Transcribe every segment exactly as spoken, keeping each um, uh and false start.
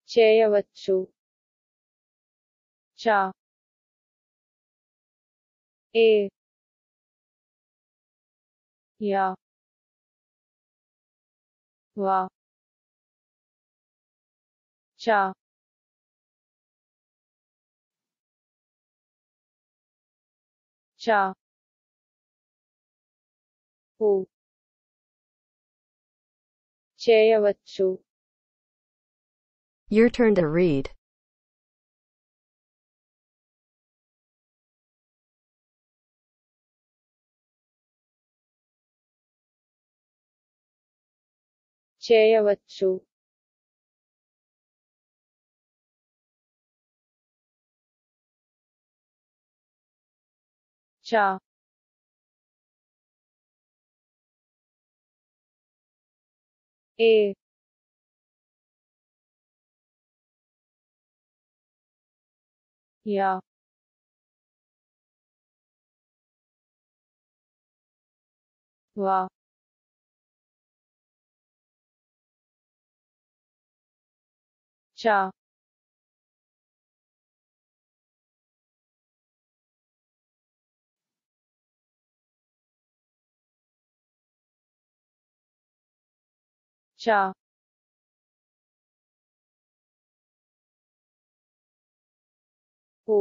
చేయవచ్చు చ ఏ యా వా చ చ పు చేయవచ్చు. Your turn to read. చేయవచ్చు చ ఏ యా వా చ చ పు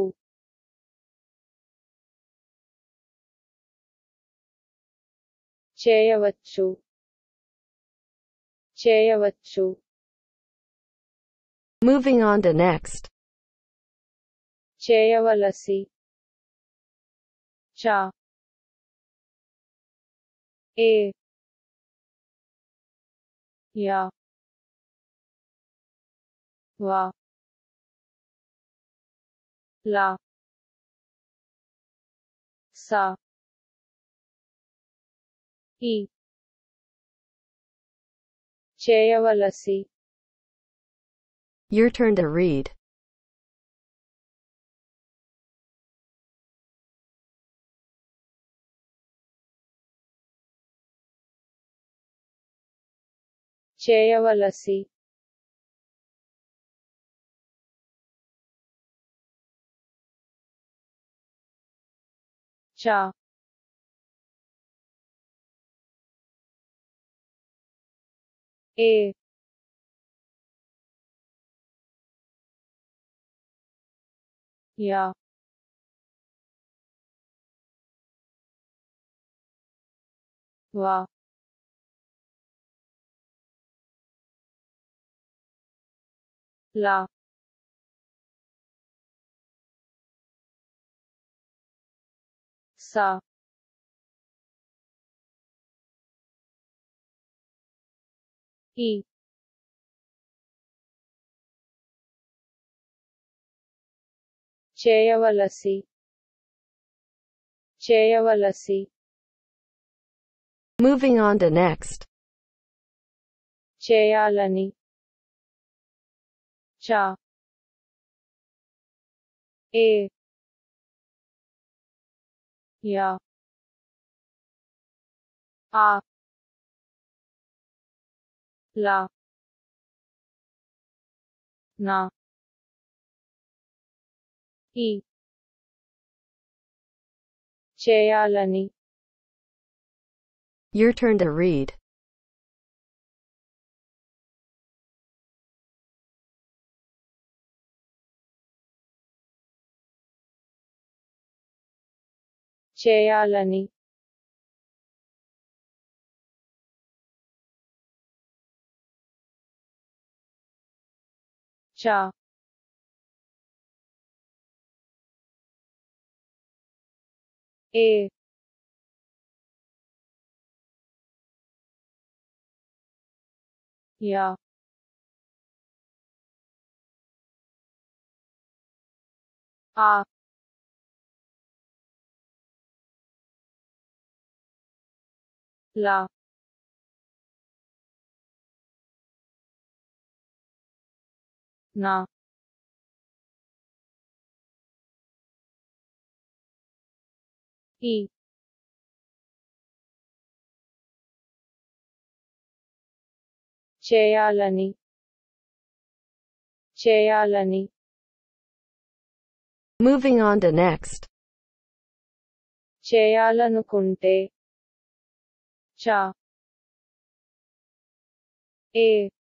చేయవచ్చు చేయవచ్చు. Moving on to next. చేయవలసి చ ఏ యా వా లా సా ఈ చేయవలసి. Your turn to read. చేయవలసి చ ఏ యా వా లా సా ఈ చేయవలసి చేయవలసి. Moving on to next. చేయాలని చ ఏ యా ఆ లా నా ఈ చేయాలని. Your turn to read. చేయాలని చ ఏ యా ఆ లా నా ఈ చేయాలని చేయాలని, Moving on to next. చేయాలనుకుంటే, చ ఏ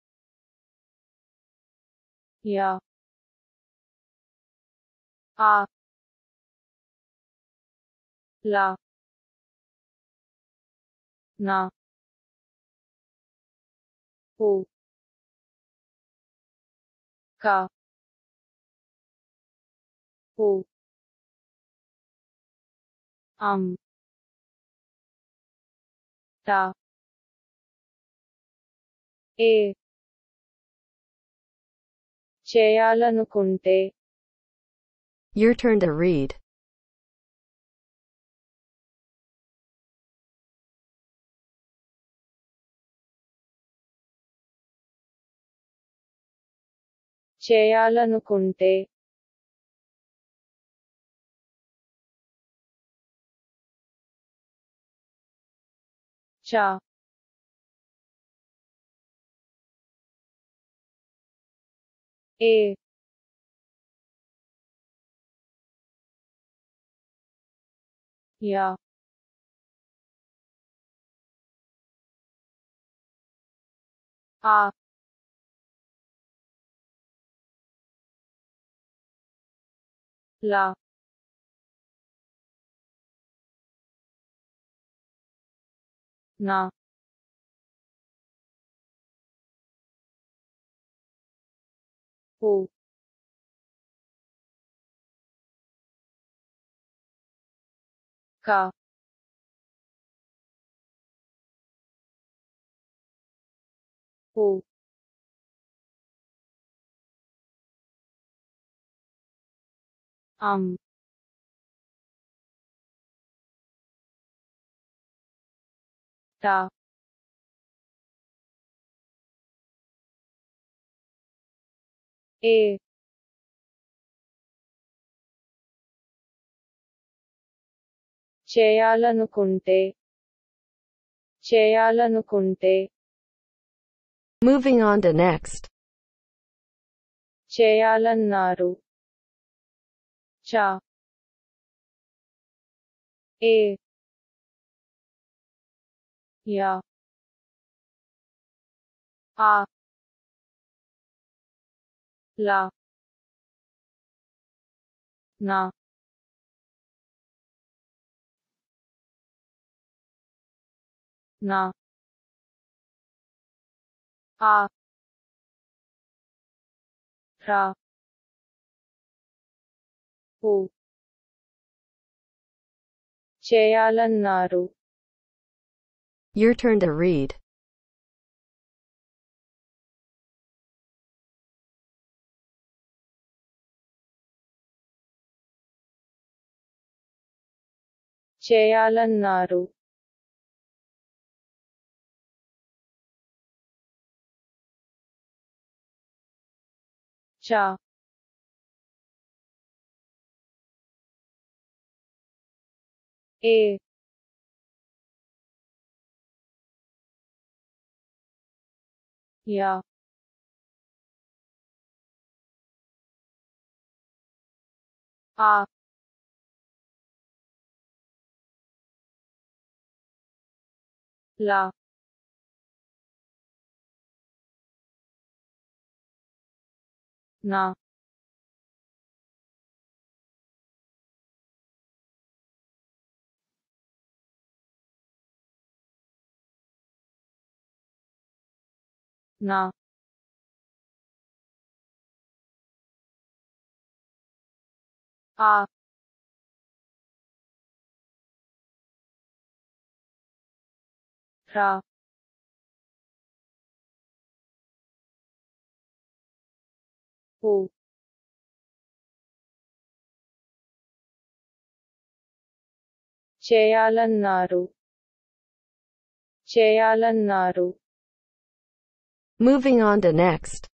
యా ఆ లా నా పు కా పు అం తా ఏ చేయాలనుకుంటే, Your turn to read. చేయాలనుకుంటే, చ ఏ యా ఆ లా నా పు కా పు అం తా ఏ చేయాలనుకుంటే, చేయాలనుకుంటే, Moving on to next. చేయాలన్నారు, చ ఏ యా ఆ లా నా నా ఆ రా పు చేయాలన్నారు, Your turn to read. చేయాలన్నారు, చ ఏ యా ఆ లా నా నా ఆ రా పు చేయాలన్నారు, చేయాలన్నారు, Moving on to next.